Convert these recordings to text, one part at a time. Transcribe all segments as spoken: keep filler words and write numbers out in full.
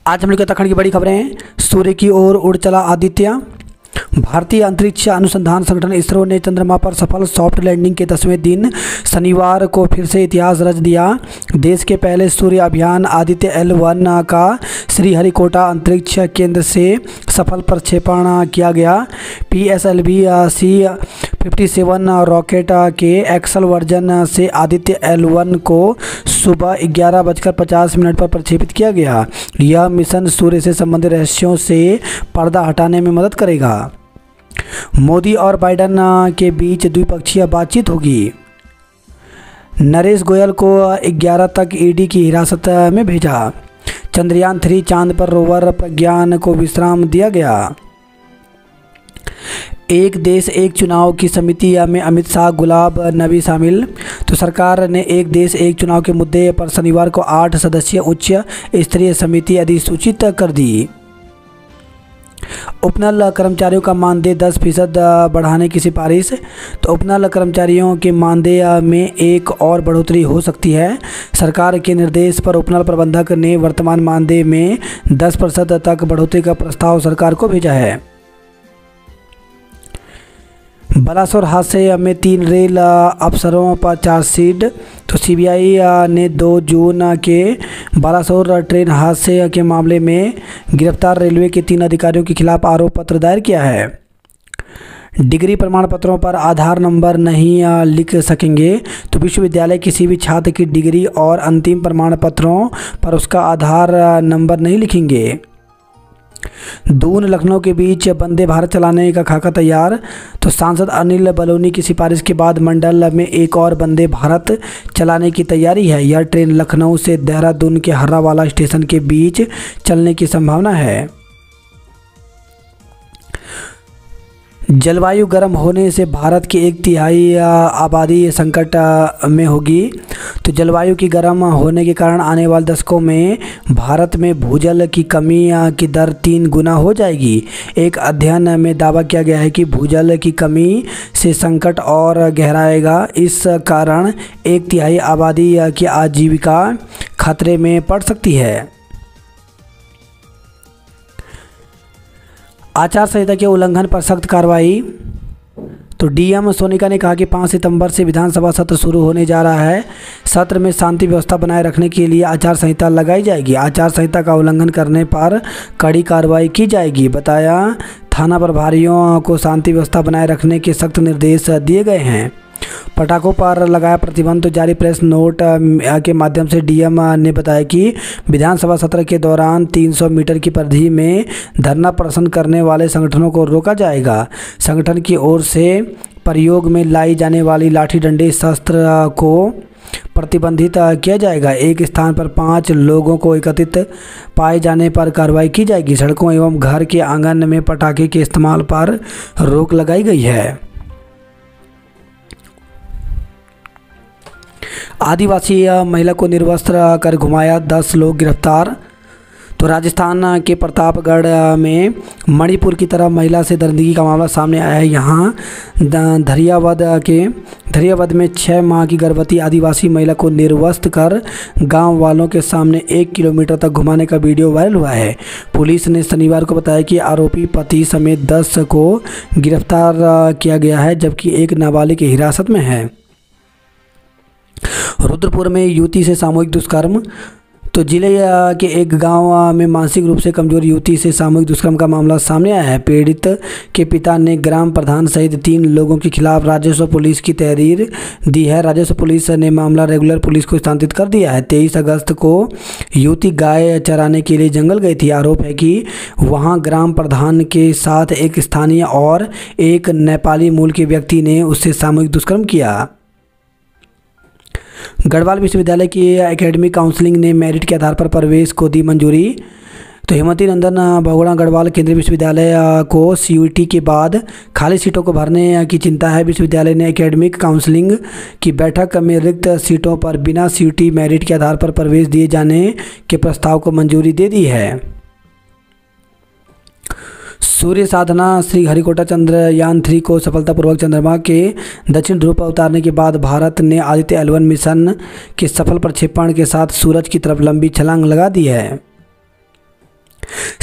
आज हम लोग के उत्तराखंड की बड़ी खबरें हैं। सूर्य की ओर उड़ चला आदित्य। भारतीय अंतरिक्ष अनुसंधान संगठन इसरो ने चंद्रमा पर सफल सॉफ्ट लैंडिंग के दसवें दिन शनिवार को फिर से इतिहास रच दिया। देश के पहले सूर्य अभियान आदित्य एल वन का श्रीहरिकोटा अंतरिक्ष केंद्र से सफल प्रक्षेपण किया गया। P S L V C fifty seven rocket के एक्सल वर्जन से आदित्य एल वन को सुबह ग्यारह बजकर पचास मिनट पर प्रक्षेपित किया गया। यह मिशन सूर्य से संबंधित रहस्यों से पर्दा हटाने में मदद करेगा। मोदी और बाइडेन के बीच द्विपक्षीय बातचीत होगी। नरेश गोयल को ग्यारह तक ईडी की हिरासत में भेजा। चंद्रयान थ्री चांद पर रोवर प्रज्ञान को विश्राम दिया गया। एक देश एक चुनाव की समिति में अमित शाह गुलाब नबी शामिल। तो सरकार ने एक देश एक चुनाव के मुद्दे पर शनिवार को आठ सदस्यीय उच्च स्तरीय समिति अधिसूचित कर दी। उपनल कर्मचारियों का मानदेय दस फीसद बढ़ाने की सिफारिश। तो उपनल कर्मचारियों के मानदेय में एक और बढ़ोतरी हो सकती है। सरकार के निर्देश पर उपनल प्रबंधक ने वर्तमान मानदेय में दस प्रतिशत तक बढ़ोतरी का प्रस्ताव सरकार को भेजा है। बालासोर हादसे में तीन रेल अफसरों पर चार्जशीट। तो सी बी आई ने दो जून के बालासोर ट्रेन हादसे के मामले में गिरफ्तार रेलवे के तीन अधिकारियों के खिलाफ आरोप पत्र दायर किया है। डिग्री प्रमाण पत्रों पर आधार नंबर नहीं लिख सकेंगे। तो विश्वविद्यालय किसी भी छात्र की डिग्री और अंतिम प्रमाण पत्रों पर उसका आधार नंबर नहीं लिखेंगे। दून लखनऊ के बीच वंदे भारत चलाने का खाका तैयार। तो सांसद अनिल बलूनी की सिफारिश के बाद मंडल में एक और वंदे भारत चलाने की तैयारी है। यह ट्रेन लखनऊ से देहरादून के हर्रावाला स्टेशन के बीच चलने की संभावना है। जलवायु गर्म होने से भारत की एक तिहाई आबादी संकट में होगी। तो जलवायु की गर्म होने के कारण आने वाले दशकों में भारत में भूजल की कमी की दर तीन गुना हो जाएगी। एक अध्ययन में दावा किया गया है कि भूजल की कमी से संकट और गहराएगा। इस कारण एक तिहाई आबादी की आजीविका खतरे में पड़ सकती है। आचार संहिता के उल्लंघन पर सख्त कार्रवाई। तो डीएम सोनिका ने कहा कि पाँच सितंबर से विधानसभा सत्र शुरू होने जा रहा है। सत्र में शांति व्यवस्था बनाए रखने के लिए आचार संहिता लगाई जाएगी। आचार संहिता का उल्लंघन करने पर कड़ी कार्रवाई की जाएगी। बताया थाना प्रभारियों को शांति व्यवस्था बनाए रखने के सख्त निर्देश दिए गए हैं। पटाखों पर लगाया प्रतिबंध। तो जारी प्रेस नोट के माध्यम से डीएम ने बताया कि विधानसभा सत्र के दौरान तीन सौ मीटर की परिधि में धरना प्रदर्शन करने वाले संगठनों को रोका जाएगा। संगठन की ओर से प्रयोग में लाई जाने वाली लाठी डंडे शस्त्र को प्रतिबंधित किया जाएगा। एक स्थान पर पाँच लोगों को एकत्रित पाए जाने पर कार्रवाई की जाएगी। सड़कों एवं घर के आंगन में पटाखे के इस्तेमाल पर रोक लगाई गई है। आदिवासी महिला को निर्वस्त्र कर घुमाया, दस लोग गिरफ्तार। तो राजस्थान के प्रतापगढ़ में मणिपुर की तरह महिला से दरिंदगी का मामला सामने आया है। यहाँ धरियावद के धरियावद में छः माह की गर्भवती आदिवासी महिला को निर्वस्त्र कर गांव वालों के सामने एक किलोमीटर तक घुमाने का वीडियो वायरल हुआ है। पुलिस ने शनिवार को बताया कि आरोपी पति समेत दस को गिरफ्तार किया गया है, जबकि एक नाबालिग हिरासत में है। रुद्रपुर में युवती से सामूहिक दुष्कर्म। तो जिले के एक गांव में मानसिक रूप से कमजोर युवती से सामूहिक दुष्कर्म का मामला सामने आया है। पीड़ित के पिता ने ग्राम प्रधान सहित तीन लोगों के खिलाफ राजस्व पुलिस की तहरीर दी है। राजस्व पुलिस ने मामला रेगुलर पुलिस को स्थानांतरित कर दिया है। तेईस अगस्त को युवती गाय चराने के लिए जंगल गई थी। आरोप है कि वहां ग्राम प्रधान के साथ एक स्थानीय और एक नेपाली मूल के व्यक्ति ने उससे सामूहिक दुष्कर्म किया। गढ़वाल विश्वविद्यालय की एकेडमिक काउंसलिंग ने मेरिट के आधार पर प्रवेश को दी मंजूरी। तो हेमंती नंदन बहुगुणा गढ़वाल केंद्रीय विश्वविद्यालय को सीयूईटी के बाद खाली सीटों को भरने की चिंता है। विश्वविद्यालय ने एकेडमिक काउंसलिंग की बैठक में रिक्त सीटों पर बिना सीयूईटी मेरिट के आधार पर प्रवेश दिए जाने के प्रस्ताव को मंजूरी दे दी है। सूर्य साधना श्रीहरिकोटा चंद्रयान थ्री को सफलतापूर्वक चंद्रमा के दक्षिण ध्रुव पर उतारने के बाद भारत ने आदित्य एल वन मिशन के सफल प्रक्षेपण के साथ सूरज की तरफ लंबी छलांग लगा दी है।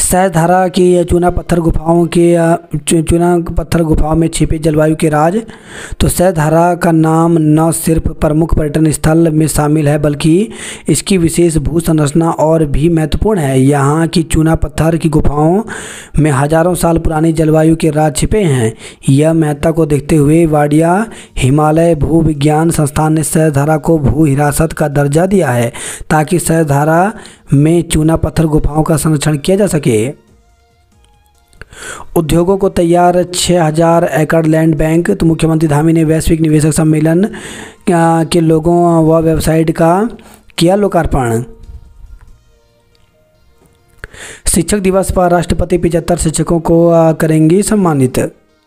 सहस्त्रधारा की चूना पत्थर गुफाओं के चूना पत्थर गुफाओं में छिपे जलवायु के राज। तो सहस्त्रधारा का नाम न सिर्फ प्रमुख पर्यटन स्थल में शामिल है बल्कि इसकी विशेष भू संरचना और भी महत्वपूर्ण है। यहाँ की चूना पत्थर की गुफाओं में हजारों साल पुरानी जलवायु के राज छिपे हैं। यह महत्ता को देखते हुए वाडिया हिमालय भू विज्ञान संस्थान ने सहस्त्रधारा को भू हिरासत का दर्जा दिया है ताकि सहस्त्रधारा में चूना पत्थर गुफाओं का संरक्षण किया जा सके। उद्योगों को तैयार छः हज़ार एकड़ लैंड बैंक। तो मुख्यमंत्री धामी ने वैश्विक निवेशक सम्मेलन के लोगों व वेबसाइट का किया लोकार्पण। शिक्षक दिवस पर राष्ट्रपति पचहत्तर शिक्षकों को करेंगी सम्मानित।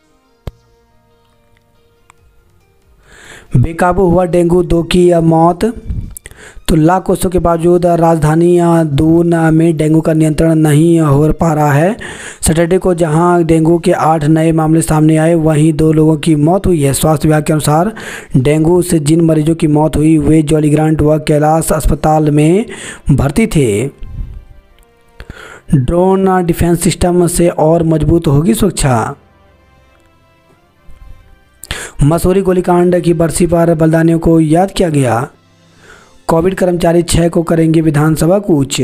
बेकाबू हुआ डेंगू, दो की मौत। तो लाख कोसों के बावजूद राजधानी दून में डेंगू का नियंत्रण नहीं हो पा रहा है। सैटरडे को जहां डेंगू के आठ नए मामले सामने आए वहीं दो लोगों की मौत हुई है। स्वास्थ्य विभाग के अनुसार डेंगू से जिन मरीजों की मौत हुई वे जॉली ग्रांट व कैलाश अस्पताल में भर्ती थे। ड्रोन डिफेंस सिस्टम से और मजबूत होगी सुरक्षा। मसूरी गोलीकांड की बरसी पर बलिदानियों को याद किया गया। कोविड कर्मचारी छह को करेंगे विधानसभा कूच।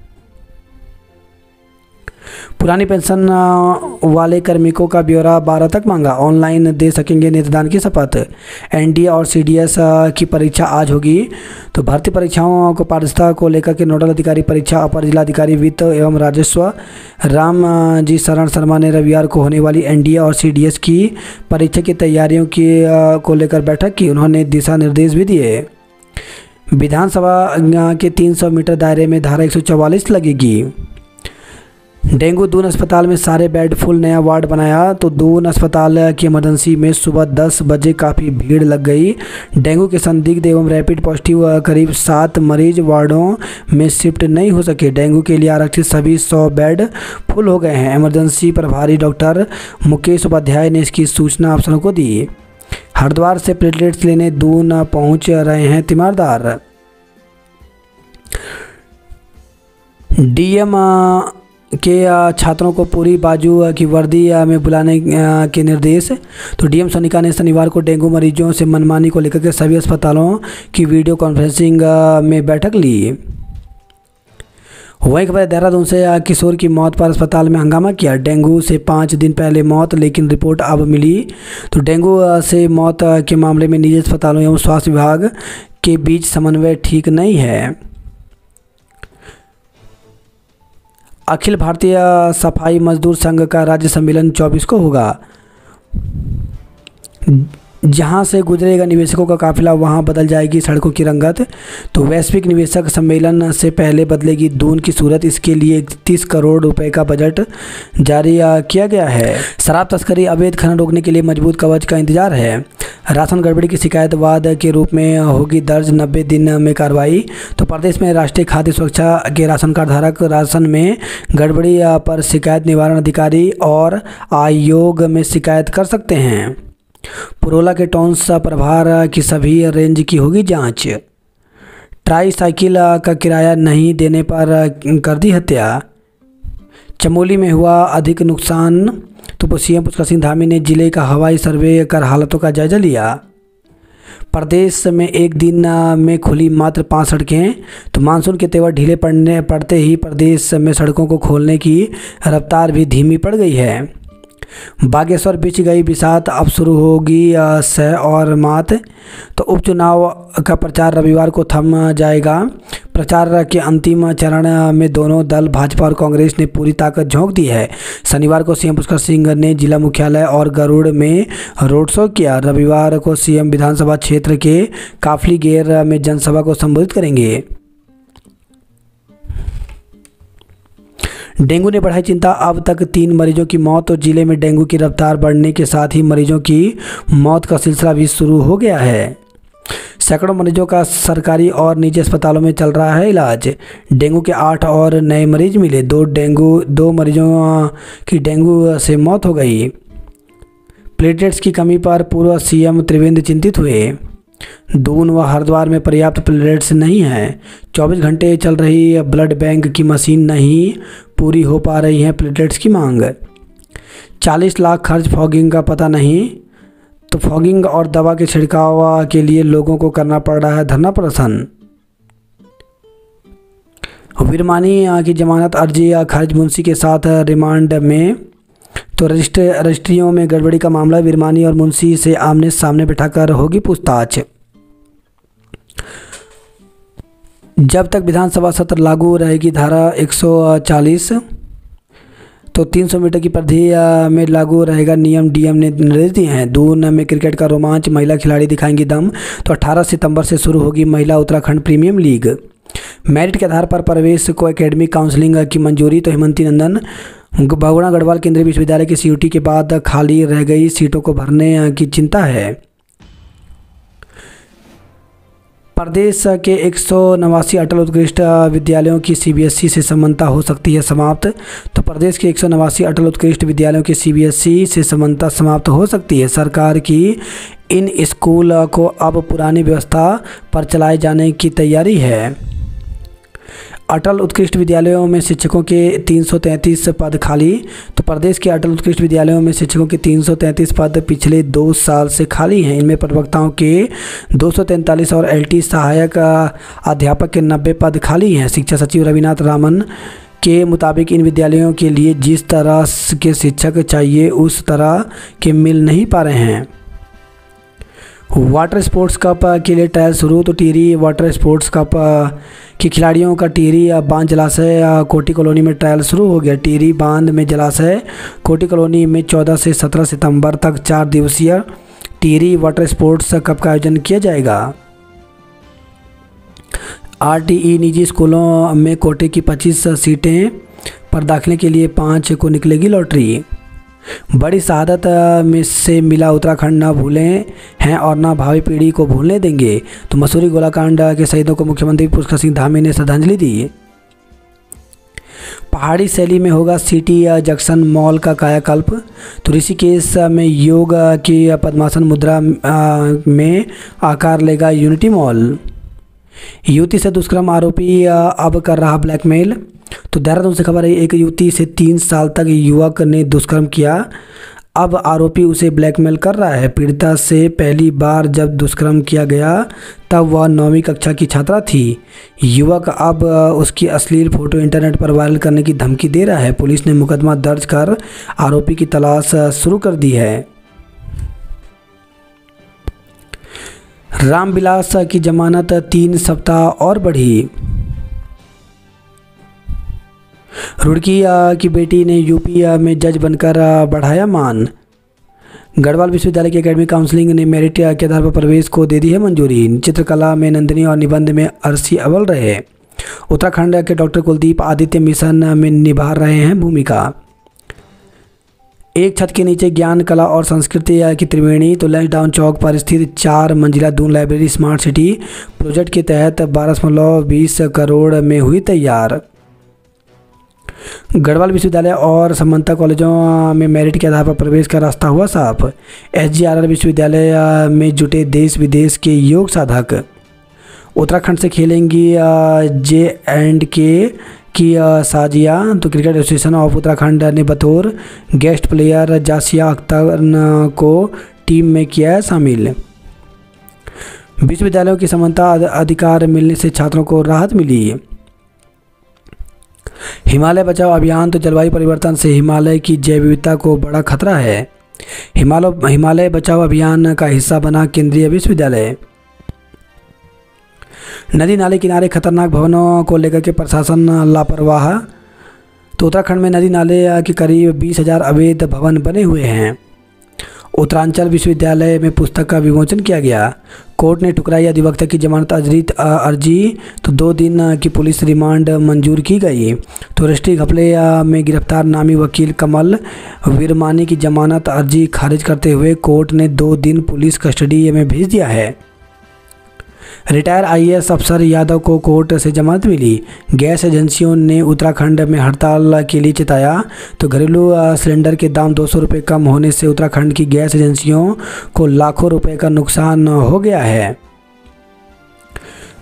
पुरानी पेंशन वाले कार्मिकों का ब्यौरा बारह तक मांगा। ऑनलाइन दे सकेंगे नेत्रदान की शपथ। एनडीए और सीडीएस की परीक्षा आज होगी। तो भर्ती परीक्षाओं को पारदर्शिता को लेकर के नोडल अधिकारी परीक्षा अपर जिलाधिकारी वित्त एवं राजस्व राम जी शरण शर्मा ने रविवार को होने वाली एनडीए और सीडीएस की परीक्षा की तैयारियों की को लेकर बैठक की। उन्होंने दिशा निर्देश भी दिए। विधानसभा के तीन सौ मीटर दायरे में धारा एक सौ चौवालीस लगेगी। डेंगू दून अस्पताल में सारे बेड फुल, नया वार्ड बनाया। तो दून अस्पताल की इमरजेंसी में सुबह दस बजे काफ़ी भीड़ लग गई। डेंगू के संदिग्ध एवं रैपिड पॉजिटिव करीब सात मरीज वार्डों में शिफ्ट नहीं हो सके। डेंगू के लिए आरक्षित सभी सौ बेड फुल हो गए हैं। इमरजेंसी प्रभारी डॉक्टर मुकेश उपाध्याय ने इसकी सूचना अफसरों को दी। हरिद्वार से प्लेटलेट्स लेने दून पहुंच रहे हैं तीमारदार। डीएम के छात्रों को पूरी बाजू की वर्दी में बुलाने के निर्देश। तो डीएम सोनिका ने शनिवार को डेंगू मरीजों से मनमानी को लेकर के सभी अस्पतालों की वीडियो कॉन्फ्रेंसिंग में बैठक ली। वहीं खबर देहरादून से किशोर की मौत पर अस्पताल में हंगामा किया। डेंगू से पाँच दिन पहले मौत, लेकिन रिपोर्ट अब मिली। तो डेंगू से मौत के मामले में निजी अस्पतालों एवं स्वास्थ्य विभाग के बीच समन्वय ठीक नहीं है। अखिल भारतीय सफाई मजदूर संघ का राज्य सम्मेलन चौबीस को होगा। जहां से गुजरेगा निवेशकों का काफिला वहां बदल जाएगी सड़कों की रंगत। तो वैश्विक निवेशक सम्मेलन से पहले बदलेगी दून की सूरत। इसके लिए तीस करोड़ रुपए का बजट जारी किया गया है। शराब तस्करी, अवैध खनन रोकने के लिए मजबूत कवच का इंतजार है। राशन गड़बड़ी की शिकायत वाद के रूप में होगी दर्ज, नब्बे दिन में कार्रवाई। तो प्रदेश में राष्ट्रीय खाद्य सुरक्षा के राशन कार्ड धारक राशन में गड़बड़ी पर शिकायत निवारण अधिकारी और आयोग में शिकायत कर सकते हैं। पुरोला के टॉन्स प्रभार की सभी रेंज की होगी जांच। ट्राई साइकिल का किराया नहीं देने पर कर दी हत्या। चमोली में हुआ अधिक नुकसान। तो सीएम पुष्कर सिंह धामी ने जिले का हवाई सर्वे कर हालातों का जायजा लिया। प्रदेश में एक दिन में खुली मात्र पाँच सड़कें। तो मानसून के तेवर ढीले पड़ने पड़ते ही प्रदेश में सड़कों को खोलने की रफ्तार भी धीमी पड़ गई है। बागेश्वर बीच गई बिसात, अब शुरू होगी सह और मात। तो उपचुनाव का प्रचार रविवार को थम जाएगा। प्रचार के अंतिम चरण में दोनों दल भाजपा और कांग्रेस ने पूरी ताकत झोंक दी है। शनिवार को सीएम पुष्कर सिंह ने जिला मुख्यालय और गरुड़ में रोड शो किया। रविवार को सीएम विधानसभा क्षेत्र के काफली गेर में जनसभा को संबोधित करेंगे। डेंगू ने बढ़ाई चिंता, अब तक तीन मरीजों की मौत। तो जिले में डेंगू की रफ्तार बढ़ने के साथ ही मरीजों की मौत का सिलसिला भी शुरू हो गया है। सैकड़ों मरीजों का सरकारी और निजी अस्पतालों में चल रहा है इलाज। डेंगू के आठ और नए मरीज मिले। दो डेंगू दो मरीजों की डेंगू से मौत हो गई। प्लेटलेट्स की कमी पर पूर्व सीएम त्रिवेंद्र चिंतित हुए। दून व हरिद्वार में पर्याप्त प्लेटलेट्स नहीं हैं। चौबीस घंटे चल रही ब्लड बैंक की मशीन नहीं पूरी हो पा रही है प्लेटलेट्स की मांग। चालीस लाख खर्च फॉगिंग का पता नहीं, तो फॉगिंग और दवा के छिड़काव के लिए लोगों को करना पड़ रहा है धरना प्रदर्शन। विरमानी की जमानत अर्जी खारिज, मुंशी के साथ रिमांड में। तो रजिस्ट्री रजिस्ट्रियों में गड़बड़ी का मामला, विरमानी और मुंशी से आमने सामने बिठाकर होगी पूछताछ। जब तक विधानसभा सत्र लागू रहेगी धारा एक सौ चालीस, तो तीन सौ मीटर की परिधि में लागू रहेगा नियम, डीएम ने निर्देश दिए हैं। दून में क्रिकेट का रोमांच, महिला खिलाड़ी दिखाएंगी दम। तो अठारह सितंबर से शुरू होगी महिला उत्तराखंड प्रीमियम लीग। मेरिट के आधार पर प्रवेश को एकेडमिक काउंसलिंग की मंजूरी। तो हेमंती नंदन, बहुगुणा गढ़वाल केंद्रीय विश्वविद्यालय की सीयूटी के बाद खाली रह गई सीटों को भरने की चिंता है। प्रदेश के एक सौ नवासी अटल उत्कृष्ट विद्यालयों की सीबीएसई से समानता हो सकती है समाप्त। तो प्रदेश के एक सौ नवासी अटल उत्कृष्ट विद्यालयों की सीबीएसई से समानता समाप्त हो सकती है। सरकार की इन स्कूल को अब पुरानी व्यवस्था पर चलाए जाने की तैयारी है। अटल उत्कृष्ट विद्यालयों में शिक्षकों के तीन सौ तैंतीस पद खाली। तो प्रदेश के अटल उत्कृष्ट विद्यालयों में शिक्षकों के तीन सौ तैंतीस पद पिछले दो साल से खाली हैं। इनमें प्रवक्ताओं के दो सौ तैंतालीस और एलटी सहायक अध्यापक के नब्बे पद खाली हैं। शिक्षा सचिव रविनाथ रामन के मुताबिक इन विद्यालयों के लिए जिस तरह के शिक्षक चाहिए उस तरह के मिल नहीं पा रहे हैं। वाटर स्पोर्ट्स कप के लिए ट्रायल शुरू। तो टिहरी वाटर स्पोर्ट्स कप के खिलाड़ियों का टिहरी बांध जलाशय कोटी कॉलोनी में ट्रायल शुरू हो गया। टिहरी बांध में जलाशय कोटी कॉलोनी में चौदह से सत्रह सितंबर तक चार दिवसीय टिहरी वाटर स्पोर्ट्स कप का आयोजन किया जाएगा। आरटीई निजी स्कूलों में कोटे की पच्चीस सीटें पर दाखिले के लिए पाँच को निकलेगी लॉटरी। बड़ी शहादत में से मिला उत्तराखंड ना भूलें हैं और ना भावी पीढ़ी को भूलने देंगे। तो मसूरी गोलाकांड के शहीदों को मुख्यमंत्री पुष्कर सिंह धामी ने श्रद्धांजलि दी। पहाड़ी शैली में होगा सिटी जंक्शन मॉल का कायाकल्प। तो ऋषिकेश में योग की पद्मासन मुद्रा में आकार लेगा यूनिटी मॉल। युवती से दुष्कर्म आरोपी अब कर रहा ब्लैकमेल। तो देहरादून से खबर है, एक युवती से तीन साल तक युवक ने दुष्कर्म किया, अब आरोपी उसे ब्लैकमेल कर रहा है। पीड़िता से पहली बार जब दुष्कर्म किया गया तब वह नौवीं कक्षा की छात्रा थी। युवक अब उसकी अश्लील फोटो इंटरनेट पर वायरल करने की धमकी दे रहा है। पुलिस ने मुकदमा दर्ज कर आरोपी की तलाश शुरू कर दी है। रामविलास की जमानत तीन सप्ताह और बढ़ी। रुड़की की बेटी ने यूपी में जज बनकर बढ़ाया मान। गढ़वाल विश्वविद्यालय की एकेडमिक काउंसलिंग ने मेरिट के आधार पर प्रवेश को दे दी है मंजूरी। चित्रकला में नंदिनी और निबंध में अर्शी अव्वल रहे। उत्तराखंड के डॉक्टर कुलदीप आदित्य मिशन में निभा रहे हैं भूमिका। एक छत के नीचे ज्ञान, कला और संस्कृति की त्रिवेणी। तो लंच डाउन चौक पर स्थित चार मंजिला Doon library smart city project के तहत बारह दशमलव बीस करोड़ में हुई तैयार। गढ़वाल विश्वविद्यालय और समन्ता कॉलेजों में मेरिट के आधार पर प्रवेश का रास्ता हुआ साफ। एसजीआरआर विश्वविद्यालय में जुटे देश विदेश के योग साधक। उत्तराखंड से खेलेंगी जे एंड के की साजिया। तो क्रिकेट एसोसिएशन ऑफ उत्तराखंड ने बतौर गेस्ट प्लेयर जासिया अख्तर को टीम में किया है शामिल। विश्वविद्यालयों की समानता अधिकार मिलने से छात्रों को राहत मिली। हिमालय बचाओ अभियान। तो जलवायु परिवर्तन से हिमालय की जैव विविधता को बड़ा खतरा है। हिमालय हिमालय बचाओ अभियान का हिस्सा बना केंद्रीय विश्वविद्यालय। नदी नाले किनारे खतरनाक भवनों को लेकर के प्रशासन लापरवाह। तो उत्तराखंड में नदी नाले के करीब बीस हजार अवैध भवन बने हुए हैं। उत्तरांचल विश्वविद्यालय में पुस्तक का विमोचन किया गया। कोर्ट ने ठुकराई अधिवक्ता की जमानत अर्जी। तो दो दिन की पुलिस रिमांड मंजूर की गई। तो राष्ट्रीय घपले में गिरफ्तार नामी वकील कमल विरमानी की जमानत अर्जी खारिज करते हुए कोर्ट ने दो दिन पुलिस कस्टडी में भेज दिया है। रिटायर आईएएस अफसर यादव को कोर्ट से जमानत मिली। गैस एजेंसियों ने उत्तराखंड में हड़ताल के लिए चिताया। तो घरेलू सिलेंडर के दाम दो सौ रुपये कम होने से उत्तराखंड की गैस एजेंसियों को लाखों रुपए का नुकसान हो गया है।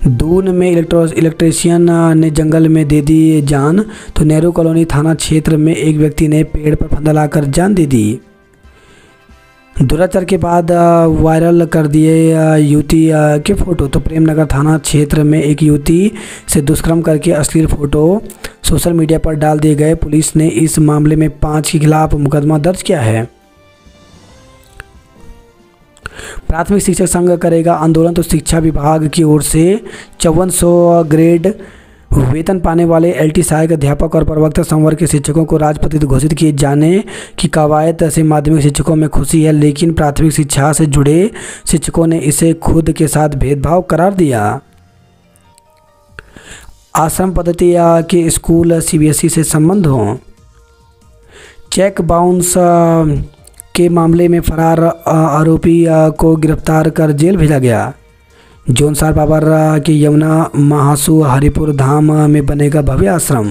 दून में इलेक्ट्रो इलेक्ट्रीशियन ने जंगल में दे दी जान। तो नेहरू कॉलोनी थाना क्षेत्र में एक व्यक्ति ने पेड़ पर फंदा लाकर जान दे दी। दुराचार के बाद वायरल कर दिए युवती के फ़ोटो। तो प्रेमनगर थाना क्षेत्र में एक युवती से दुष्कर्म करके अश्लील फ़ोटो सोशल मीडिया पर डाल दिए गए। पुलिस ने इस मामले में पाँच के खिलाफ मुकदमा दर्ज किया है। प्राथमिक शिक्षक संघ करेगा आंदोलन। तो शिक्षा विभाग की ओर से चौवन सौ ग्रेड वेतन पाने वाले एलटी सहायक अध्यापक और प्रवक्ता संवर्ग के शिक्षकों को राजपत्रित घोषित किए जाने की कवायद से माध्यमिक शिक्षकों में खुशी है, लेकिन प्राथमिक शिक्षा से जुड़े शिक्षकों ने इसे खुद के साथ भेदभाव करार दिया। आश्रम पद्धति के स्कूल सीबीएसई से संबंध हो। चेक बाउंस के मामले में फरार आरोपी को गिरफ्तार कर जेल भेजा गया। जोनसार बाबर के यमुना महासू हरिपुर धाम में बनेगा भव्य आश्रम।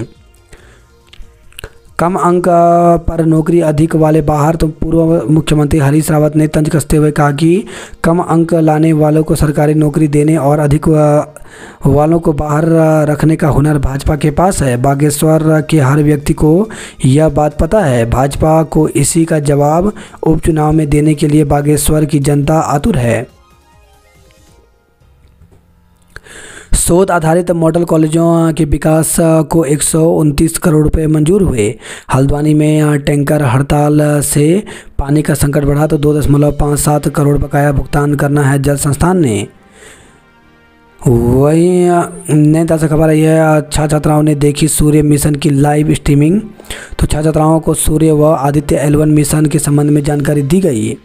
कम अंक पर नौकरी अधिक वाले बाहर। तो पूर्व मुख्यमंत्री हरीश रावत ने तंज कसते हुए कहा कि कम अंक लाने वालों को सरकारी नौकरी देने और अधिक वालों को बाहर रखने का हुनर भाजपा के पास है। बागेश्वर के हर व्यक्ति को यह बात पता है। भाजपा को इसी का जवाब उपचुनाव में देने के लिए बागेश्वर की जनता आतुर है। शोध आधारित मॉडल कॉलेजों के विकास को एक सौ उनतीस करोड़ रुपए मंजूर हुए। हल्द्वानी में टैंकर हड़ताल से पानी का संकट बढ़ा। तो दो दशमलव पाँच सात करोड़ बकाया भुगतान करना है जल संस्थान ने। वहीं नई ताज़ा खबर आई है, छात्र छात्राओं ने देखी सूर्य मिशन की लाइव स्ट्रीमिंग। तो छात्र छात्राओं को सूर्य व आदित्य एल वन मिशन के संबंध में जानकारी दी गई।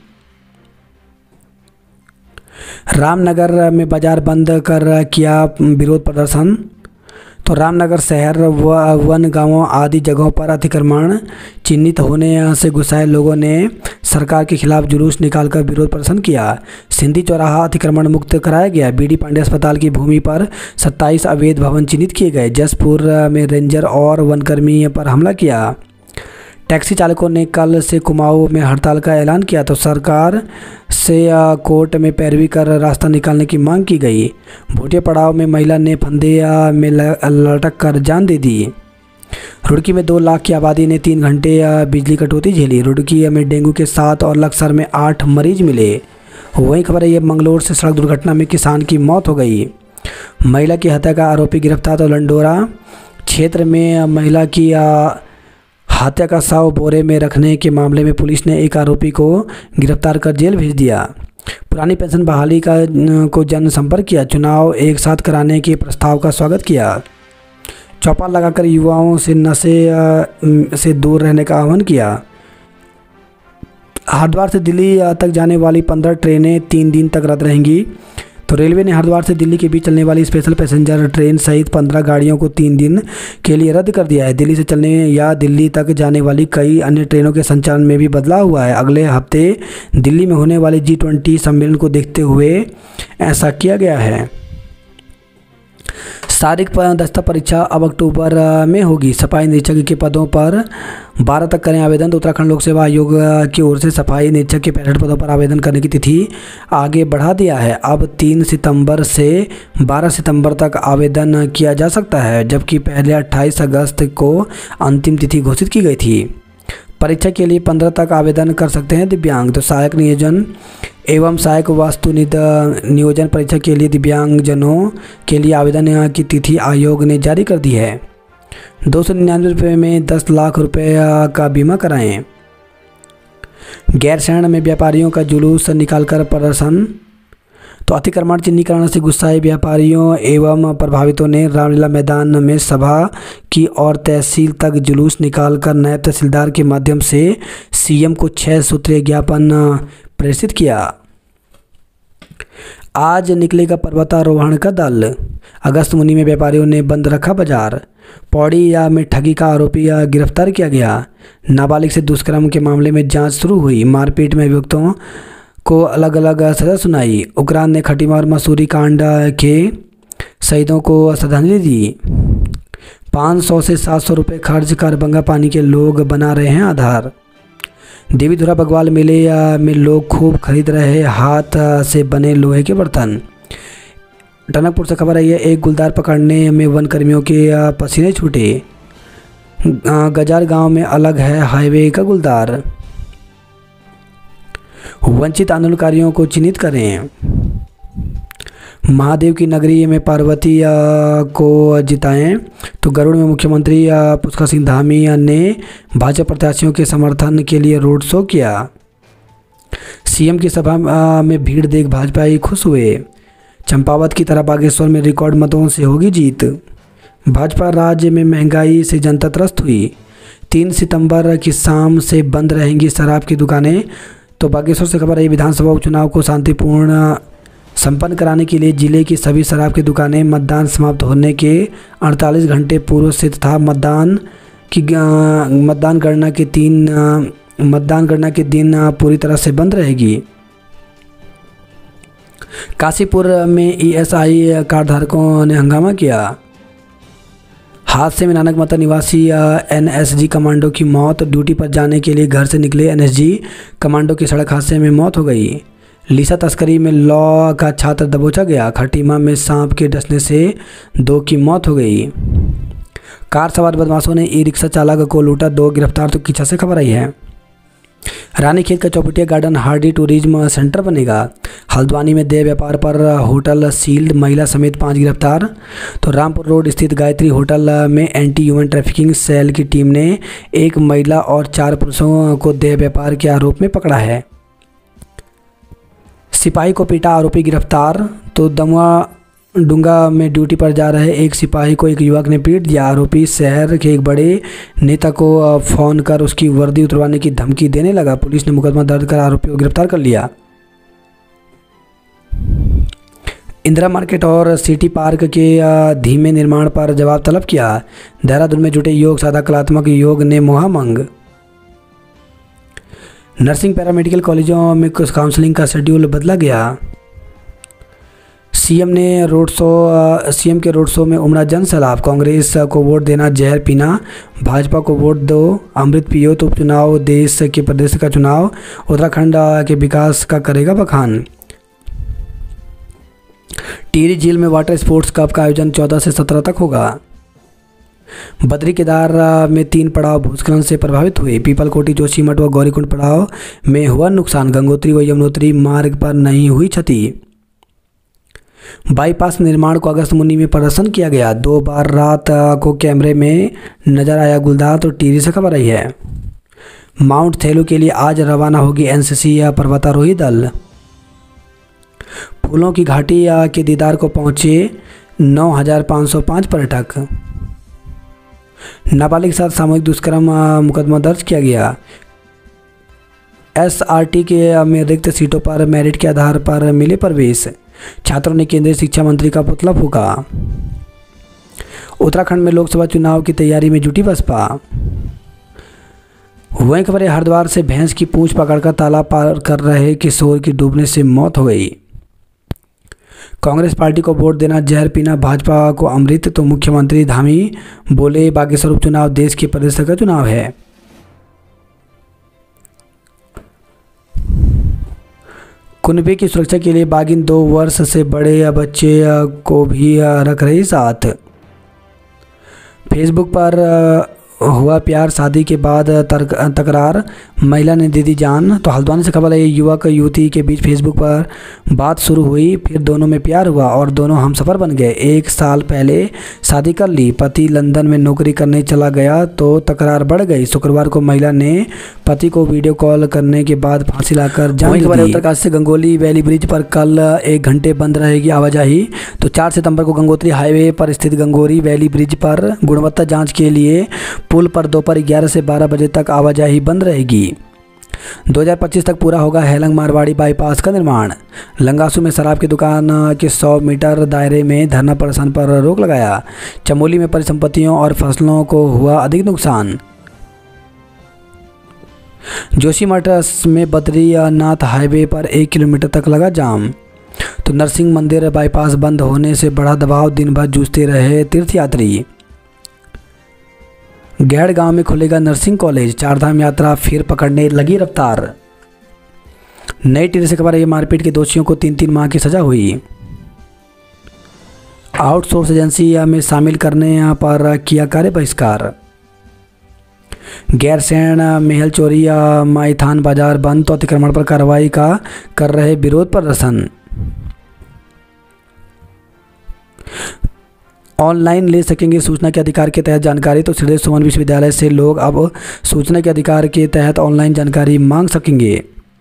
रामनगर में बाजार बंद कर किया विरोध प्रदर्शन। तो रामनगर शहर व वन गांवों आदि जगहों पर अतिक्रमण चिन्हित होने से गुस्साए लोगों ने सरकार के खिलाफ जुलूस निकालकर विरोध प्रदर्शन किया। सिंधी चौराहा अतिक्रमण मुक्त कराया गया। बीडी पांडे अस्पताल की भूमि पर सत्ताईस अवैध भवन चिन्हित किए गए। जसपुर में रेंजर और वनकर्मी पर हमला किया। टैक्सी चालकों ने कल से कुमाऊं में हड़ताल का ऐलान किया। तो सरकार से कोर्ट में पैरवी कर रास्ता निकालने की मांग की गई। भोटे पड़ाव में महिला ने फंदे में लटक कर जान दे दी। रुड़की में दो लाख की आबादी ने तीन घंटे बिजली कटौती झेली। रुड़की में डेंगू के सात और लक्सर में आठ मरीज मिले। वही खबर है, ये मंगलोर से सड़क दुर्घटना में किसान की मौत हो गई। महिला की हत्या का आरोपी गिरफ्तार। तो लंडोरा क्षेत्र में महिला की हत्या का शव बोरे में रखने के मामले में पुलिस ने एक आरोपी को गिरफ्तार कर जेल भेज दिया। पुरानी पेंशन बहाली का को जनसंपर्क किया। चुनाव एक साथ कराने के प्रस्ताव का स्वागत किया। चौपाल लगाकर युवाओं से नशे से दूर रहने का आह्वान किया। हरिद्वार से दिल्ली तक जाने वाली पंद्रह ट्रेनें तीन दिन तक रद्द रहेंगी। तो रेलवे ने हरिद्वार से दिल्ली के बीच चलने वाली स्पेशल पैसेंजर ट्रेन सहित पंद्रह गाड़ियों को तीन दिन के लिए रद्द कर दिया है। दिल्ली से चलने या दिल्ली तक जाने वाली कई अन्य ट्रेनों के संचालन में भी बदलाव हुआ है। अगले हफ्ते दिल्ली में होने वाले जी ट्वेंटी सम्मेलन को देखते हुए ऐसा किया गया है। शारीरिक दक्षता परीक्षा अब अक्टूबर में होगी। सफाई निरीक्षक के पदों पर बारह तक करें आवेदन। तो उत्तराखंड लोक सेवा आयोग की ओर से सफाई निरीक्षक के पैंसठ पदों पर आवेदन करने की तिथि आगे बढ़ा दिया है। अब तीन सितंबर से बारह सितंबर तक आवेदन किया जा सकता है, जबकि पहले अट्ठाईस अगस्त को अंतिम तिथि घोषित की गई थी। परीक्षा के लिए पंद्रह तक आवेदन कर सकते हैं दिव्यांग। तो सहायक नियोजन एवं सहायक वास्तु नियोजन परीक्षा के लिए दिव्यांगजनों के लिए आवेदन की तिथि आयोग ने जारी कर दी है। दो सौ निन्यानवे रुपये में दस लाख रुपए का बीमा कराएं। गैरसैंण में व्यापारियों का जुलूस निकालकर प्रदर्शन। तो अतिक्रमण चिन्हीकरण से गुस्साए व्यापारियों एवं प्रभावितों ने रामलीला मैदान में सभा की और तहसील तक जुलूस निकालकर नायब तहसीलदार के माध्यम से सीएम को छह सूत्रीय ज्ञापन प्रेषित किया। आज निकलेगा पर्वतारोहण का दल। अगस्त मुनि में व्यापारियों ने बंद रखा बाजार। पौड़ी या में ठगी का आरोपी गिरफ्तार किया गया। नाबालिग से दुष्कर्म के मामले में जांच शुरू हुई। मारपीट में अभियुक्तों को अलग अलग सजा सुनाई। उक्रांद ने खटीमा और मसूरी कांड के शहीदों को श्रद्धांजलि दी। पाँच सौ से सात सौ रुपये खर्च कर बंगा पानी के लोग बना रहे हैं आधार। देवीधुरा बगवाल मेले में लोग खूब खरीद रहे हाथ से बने लोहे के बर्तन। टनकपुर से खबर आई है, एक गुलदार पकड़ने में वन कर्मियों के आ, पसीने छूटे। आ, गजार गांव में अलग है हाईवे का गुलदार। वंचित आंदोलनकारियों को चिन्हित करें। महादेव की नगरी में पार्वती आ, को जिताएं। तो गरुड़ में मुख्यमंत्री पुष्कर सिंह धामी ने भाजपा प्रत्याशियों के समर्थन के लिए रोड शो किया। सीएम की सभा आ, में भीड़ देख भाजपाई खुश हुए। चंपावत की तरह बागेश्वर में रिकॉर्ड मतों से होगी जीत। भाजपा राज्य में महंगाई से जनता त्रस्त हुई। तीन सितंबर की शाम से बंद रहेंगी शराब की दुकानें। तो बागेश्वर से खबर आई, विधानसभा उपचुनाव को शांतिपूर्ण संपन्न कराने के लिए जिले की सभी शराब की दुकानें मतदान समाप्त होने के अड़तालीस घंटे पूर्व से तथा मतदान की मतदान गणना के तीन मतदान गणना के दिन पूरी तरह से बंद रहेगी। काशीपुर में ईएसआई कार्ड धारकों ने हंगामा किया। हादसे में नानक मता निवासी एनएसजी कमांडो की मौत। ड्यूटी पर जाने के लिए घर से निकले एनएसजी कमांडो की सड़क हादसे में मौत हो गई। लीसा तस्करी में लॉ का छात्र दबोचा गया। खटीमा में सांप के डसने से दो की मौत हो गई। कार सवार बदमाशों ने ई रिक्शा चालक को लूटा, दो गिरफ्तार। तो किच्छा से खबर आई है, रानीखेत का Chaubatia garden hardy tourism centre बनेगा। हल्द्वानी में देह व्यापार पर होटल सील्ड, महिला समेत पांच गिरफ्तार। तो रामपुर रोड स्थित गायत्री होटल में एंटी ह्यूमन ट्रैफिकिंग सेल की टीम ने एक महिला और चार पुरुषों को देह व्यापार के आरोप में पकड़ा है। सिपाही को पीटा, आरोपी गिरफ्तार। तो दमुआ डूंगा में ड्यूटी पर जा रहे एक सिपाही को एक युवक ने पीट दिया। आरोपी शहर के एक बड़े नेता को फोन कर उसकी वर्दी उतरवाने की धमकी देने लगा। पुलिस ने मुकदमा दर्ज कर आरोपी को गिरफ्तार कर लिया। इंदिरा मार्केट और सिटी पार्क के धीमे निर्माण पर जवाब तलब किया। देहरादून में जुटे योग साधा कलात्मक योग ने मोहा मांग। नर्सिंग पैरामेडिकल कॉलेजों में कुछ काउंसलिंग का शेड्यूल बदला गया। सीएम ने रोड शो सीएम के रोड शो में उमड़ा जन सैलाब। कांग्रेस को वोट देना जहर पीना, भाजपा को वोट दो अमृत पियो। तो उपचुनाव देश के प्रदेश का चुनाव, उत्तराखंड के विकास का करेगा बखान। टिहरी झील में वाटर स्पोर्ट्स कप का आयोजन चौदह से सत्रह तक होगा। बद्री केदार में तीन पड़ाव भूस्खलन से प्रभावित हुए। पीपलकोटी, जोशीमठ व गौरीकुंड पड़ाव में हुआ नुकसान। गंगोत्री व यमुनोत्री मार्ग पर नहीं हुई क्षति। बाईपास निर्माण को अगस्त मुनि में प्रदर्शन किया गया। दो बार रात को कैमरे में नजर आया गुलदार। तो टिहरी से खबर आई है, माउंट थेलू के लिए आज रवाना होगी एनसीसी या पर्वतारोही दल। फूलों की घाटी के दीदार को पहुंचे नौ हजार पाँच सौ पाँच पर्यटक। नाबालिग के साथ सामूहिक दुष्कर्म मुकदमा दर्ज किया गया। एसआरटी के में रिक्त सीटों पर मेरिट के आधार पर मिले प्रवेश। छात्रों ने केंद्रीय शिक्षा मंत्री का पुतला फूंका। उत्तराखंड में लोकसभा चुनाव की तैयारी में जुटी बसपा। वहीं खबर है, हरिद्वार से भैंस की पूंछ पकड़कर तालाब पार कर रहे किशोर की डूबने से मौत हो गई। कांग्रेस पार्टी को वोट देना जहर पीना, भाजपा को अमृत। तो मुख्यमंत्री धामी बोले, बागेश्वर उपचुनाव देश के प्रदेश का चुनाव है। कुनबे की सुरक्षा के लिए बागिन दो वर्ष से बड़े बच्चे को भी रख रही साथ। फेसबुक पर हुआ प्यार, शादी के बाद तकरार, महिला ने दे दी जान। तो हल्द्वानी से खबर है, युवक युवती के बीच फेसबुक पर बात शुरू हुई, फिर दोनों में प्यार हुआ और दोनों हमसफर बन गए। एक साल पहले शादी कर ली। पति लंदन में नौकरी करने चला गया तो तकरार बढ़ गई। शुक्रवार को महिला ने पति को वीडियो कॉल करने के बाद फांसी लाकर जान दी। उत्तरकाशी से गंगोली वैली ब्रिज पर कल एक घंटे बंद रहेगी आवाजाही। तो चार सितंबर को गंगोत्री हाईवे पर स्थित गंगोरी वैली ब्रिज पर गुणवत्ता जाँच के लिए पुल पर दोपहर ग्यारह से बारह बजे तक आवाजाही बंद रहेगी। दो हज़ार पच्चीस तक पूरा होगा हेलंग मारवाड़ी बाईपास का निर्माण। लंगासू में शराब की दुकान के सौ मीटर दायरे में धरना प्रदर्शन पर रोक लगाया। चमोली में परिसंपत्तियों और फसलों को हुआ अधिक नुकसान। जोशीमठ में बद्रीनाथ हाईवे पर एक किलोमीटर तक लगा जाम। तो नरसिंह मंदिर बाईपास बंद होने से बढ़ा दबाव, दिन भर जूझते रहे तीर्थयात्री। गैड़ गांव में खुलेगा नर्सिंग कॉलेज। चारधाम यात्रा फिर पकड़ने लगी रफ्तार। नई टिहरी से खबर है, मारपीट के दोषियों को तीन तीन माह की सजा हुई। आउटसोर्स एजेंसी में शामिल करने पर किया कार्य बहिष्कार। गैरसैंण मेहल चोरी माइथान बाजार बंद तो अतिक्रमण पर कार्रवाई का कर रहे विरोध प्रदर्शन। ऑनलाइन ले सकेंगे सूचना के अधिकार के तहत जानकारी, तो श्री सुमन विश्वविद्यालय से लोग अब सूचना के अधिकार के तहत ऑनलाइन जानकारी मांग सकेंगे।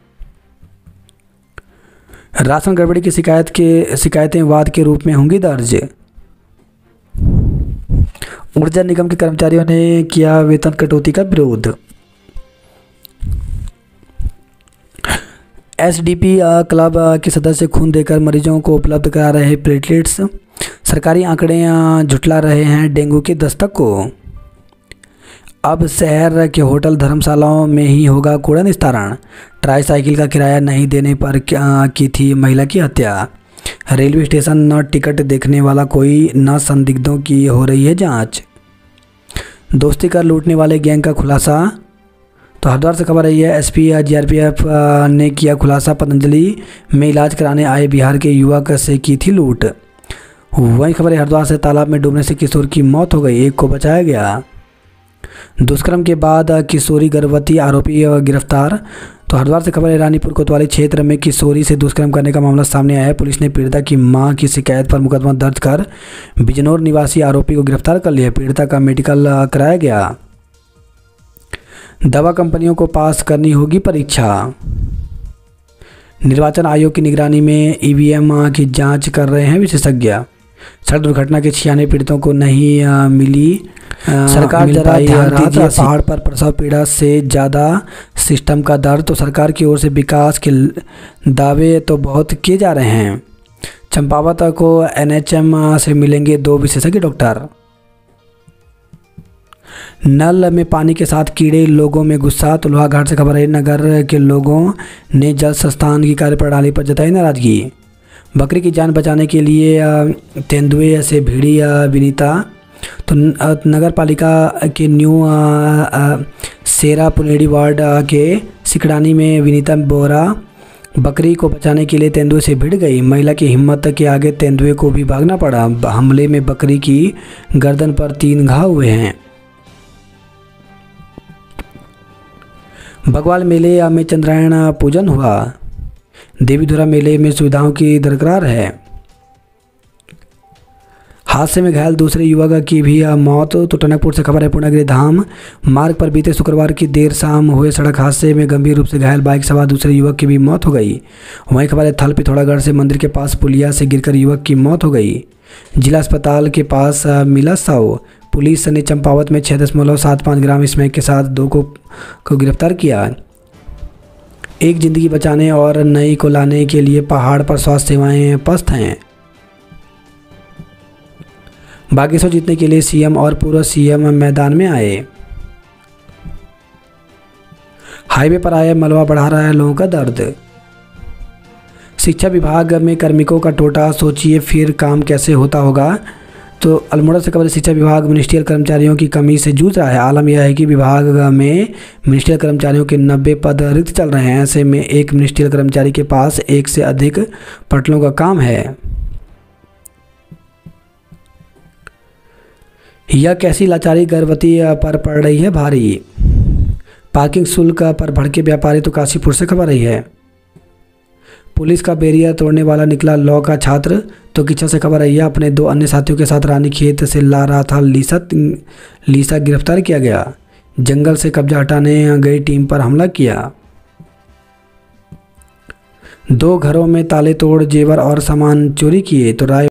राशन गड़बड़ी की शिकायत के शिकायतें वाद के रूप में होंगी दर्ज। ऊर्जा निगम के कर्मचारियों ने किया वेतन कटौती का विरोध। एसडीपी क्लब के सदस्य खून देकर मरीजों को उपलब्ध करा रहे प्लेटलेट्स। सरकारी आंकड़े झुठला रहे हैं डेंगू के दस्तक को। अब शहर के होटल धर्मशालाओं में ही होगा कूड़ा निस्तारण। ट्राईसाइकिल का किराया नहीं देने पर की थी महिला की हत्या। रेलवे स्टेशन न टिकट देखने वाला कोई, न संदिग्धों की हो रही है जांच। दोस्ती कर लूटने वाले गैंग का खुलासा। तो हरिद्वार से खबर आई है, एसपी जीआरपीएफ ने किया खुलासा। पतंजलि में इलाज कराने आए बिहार के युवक से की थी लूट। वहीं खबर है, हरिद्वार से तालाब में डूबने से किशोर की मौत हो गई, एक को बचाया गया। दुष्कर्म के बाद किशोरी गर्भवती, आरोपी गिरफ्तार। तो हरिद्वार से खबर है, रानीपुर कोतवाली क्षेत्र में किशोरी से दुष्कर्म करने का मामला सामने आया है। पुलिस ने पीड़िता की मां की शिकायत पर मुकदमा दर्ज कर बिजनौर निवासी आरोपी को गिरफ्तार कर लिया। पीड़िता का मेडिकल कराया गया। दवा कंपनियों को पास करनी होगी परीक्षा। निर्वाचन आयोग की निगरानी में ईवीएम की जांच कर रहे हैं विशेषज्ञ। सड़क दुर्घटना के छियानवे पीड़ितों को नहीं आ, मिली आ, सरकार जरा ध्यान दीजिए। पहाड़ पर प्रसव पीड़ा से ज़्यादा सिस्टम का दर्द। तो सरकार की ओर से विकास के दावे तो बहुत किए जा रहे हैं। चंपावत को एनएचएम से मिलेंगे दो विशेषज्ञ डॉक्टर। नल में पानी के साथ कीड़े, लोगों में गुस्सा। तो लोहाघाट से खबर है, नगर के लोगों ने जल संस्थान की कार्यप्रणाली पर जताई नाराजगी। बकरी की जान बचाने के लिए तेंदुए से भिड़ी विनीता। तो नगर पालिका के न्यू सेरा पुनेडी वार्ड के सिकड़ानी में विनीता बोरा बकरी को बचाने के लिए तेंदुए से भिड़ गई। महिला की हिम्मत के आगे तेंदुए को भी भागना पड़ा। हमले में बकरी की गर्दन पर तीन घाव हुए हैं। बगवाल मेले में चंद्रायण पूजन हुआ। देवीधुरा मेले में सुविधाओं की दरकार है। हादसे में घायल दूसरे युवक की भी मौत। तो टनकपुर से खबर है, पूर्णगिरी धाम मार्ग पर बीते शुक्रवार की देर शाम हुए सड़क हादसे में गंभीर रूप से घायल बाइक सवार दूसरे युवक की भी मौत हो गई। वहीं खबर है, थल पिथौरागढ़ से मंदिर के पास पुलिया से गिरकर युवक की मौत हो गई। जिला अस्पताल के पास मिला शव। पुलिस ने चंपावत में छः दशमलव सात पाँच ग्राम स्मैक के साथ दो को, को गिरफ्तार किया। एक जिंदगी बचाने और नई को लाने के लिए पहाड़ पर स्वास्थ्य सेवाएं पस्त हैं। बागेश्वर जीतने के लिए सीएम और पूर्व सीएम मैदान में आए। हाईवे पर आया मलबा बढ़ा रहा है लोगों का दर्द। शिक्षा विभाग में कार्मिकों का टोटा, सोचिए फिर काम कैसे होता होगा। तो अल्मोड़ा से खबर, शिक्षा विभाग मिनिस्ट्रियल कर्मचारियों की कमी से जूझ रहा है। आलम यह है कि विभाग में मिनिस्ट्रियल कर्मचारियों के नब्बे पद रिक्त चल रहे हैं। ऐसे में एक मिनिस्ट्रियल कर्मचारी के पास एक से अधिक पटलों का काम है। यह कैसी लाचारी गर्भवती पर पड़ रही है भारी। पार्किंग शुल्क पर भड़के व्यापारी। तो काशीपुर से खबर रही है, पुलिस का बैरियर तोड़ने वाला निकला लॉ का छात्र। तो किच्छा से खबर आई है, अपने दो अन्य साथियों के साथ रानीखेत से ला रहा था लीसा लीसा गिरफ्तार किया गया। जंगल से कब्जा हटाने गई टीम पर हमला किया। दो घरों में ताले तोड़ जेवर और सामान चोरी किए। तो राय